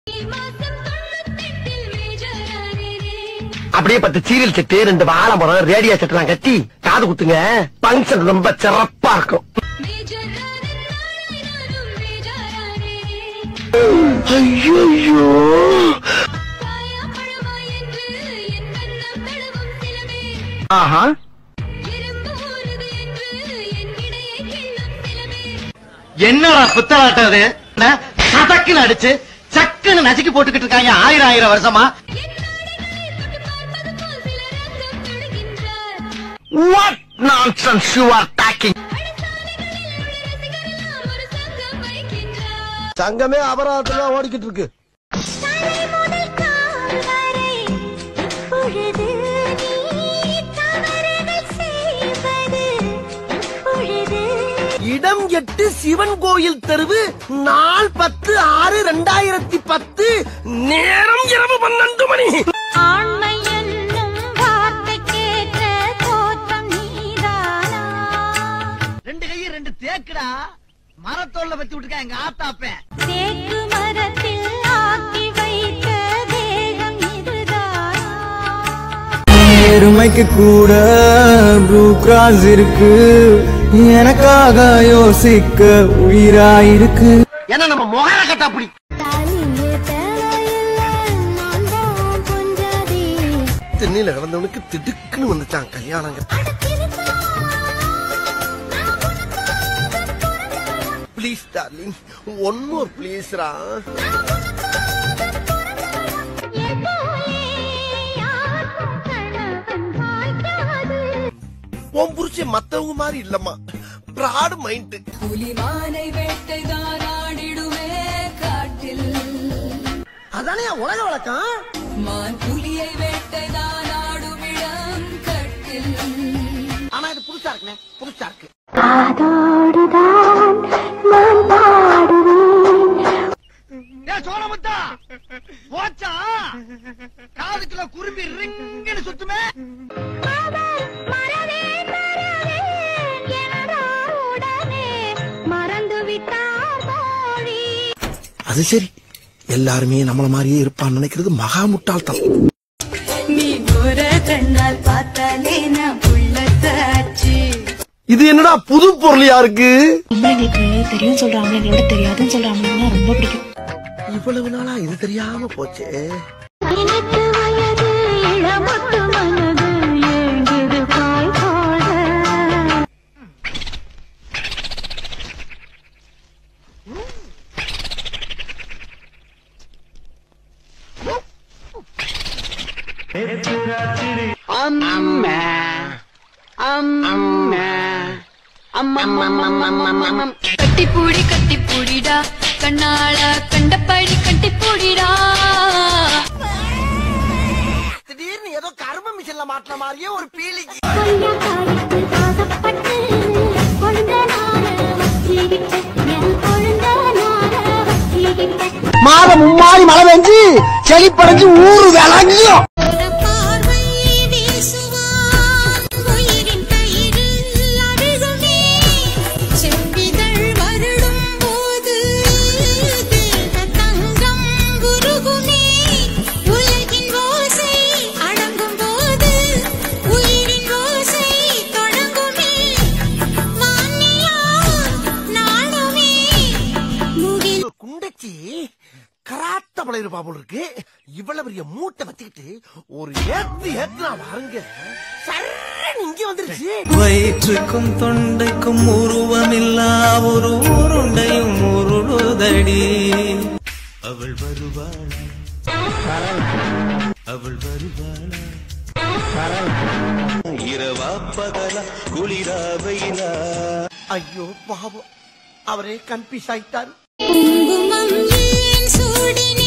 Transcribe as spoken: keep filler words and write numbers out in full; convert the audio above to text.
அப்படியே பத்து serial set ரெண்டு வாழை மரம் ரேடியோ செட்டுலாம் கட்டி காது குத்துங்க. பங்கன் ரொம்ப சிறப்பா இருக்கும். ஐயோ ஆஹா என்னடா புத்தலாட்டம் அது? சதக்குன்னு அடிச்சு சக்குன்னு நசுக்கி போட்டுக்கிட்டு இருக்காங்க ஆயிரம் ஆயிரம் வருஷமா. What nonsense you are talking? சங்கமே அபராதத்துல ஓடிக்கிட்டு இருக்கு. இடம் எட்டு சிவன் கோயில் தெருவு, நாள் பத்து ஆறு ரெண்டாயிரத்தி பத்து, நேரம் இரவு பன்னெண்டு மணி. ரெண்டு கையை ரெண்டு தேக்குடா மரத்தோல்ல வச்சு விட்டுருக்கா எங்க ஆத்தாப்பேன். தேக்கு மரத்தில் ஆக்கி வைத்த தேகம் இதுதான். எருமைக்கு கூட ப்ளூ கிராஸ் இருக்கு, எனக்காக யோசிக்க உயிராயிருக்கு. ஏன்னா நம்ம முகர கட்டா அப்படி. தென்னையில கிடந்தவனுக்கு திடுக்குன்னு வந்துச்சான் கல்யாணங்க. Please darling, one more please ra. உன் புருஷ மத்தவங்க மாதிரி இல்லம்மா, பிராட் மைண்ட். புலிமானை வேட்டைதான் ஆடிடுமே காட்டில், அதானே உலக வழக்கம். மான் புலியை வேட்டைதான் ஆடுமிடம் கட்டில். ஆனா இது புதுசா இருக்குனே, புதுசா இருக்கு. காதோடுதான் நான் பாடுவேன். ஏ சோழமுத்தா போச்சா காதுக்குள்ள குரும்பி ரிங்குன்னு சுத்துமே. அது சரி, எல்லாருமே நம்மள மாதிரியே இருப்பான்னு நினைக்கிறது மகா முட்டாள்தனம். நீ ஒரு கண்ணால் பார்த்தாலே நான் புள்ளத்தாச்சு. இது என்னடா புது பொருளியா இருக்கு? எங்களுக்கு தெரியும் சொல்றாங்க, எங்களோட தெரியாதுன்னு சொல்றாங்கன்னா ரொம்ப பிடிக்கும். இவ்வளவு நாளா இது தெரியாம போச்சே. பதினெட்டு வயது இளமொட்டு மனது ஏங்குது பாய் போட. அம்மா அம்மா அம்மா கட்டி பூடி கட்டி பூடிடா கண்ணாள கண்டபடி கட்டி பூடிடா. திடீர்னு ஏதோ கர்ம மிஷின்ல மாட்டின மாதிரியே ஒரு பீலிங். மாதம் மும்மாறி மழை பெஞ்சு செடி படைஞ்சு ஊரு விளங்கியும். கராத்த பழைய பாபுல் இருக்கு. இவ்வளவு பெரிய மூட்டை வச்சுக்கிட்டு ஒரு ஏத்து ஏத்து நான் வாருங்க இங்க வந்துருச்சு. வயிற்றுக்கும் தொண்டைக்கும் உருவமில்லா ஒரு உருண்டையும் உருளுதடி. அவள் வருவாள் அவள் வருவாள் இரவா பகலா குளிரா வெயிலா. ஐயோ பாவம், அவரே கன்ஃபியூஸ் ஆயிட்டாரு. குங்குமம் ஏன் சூடின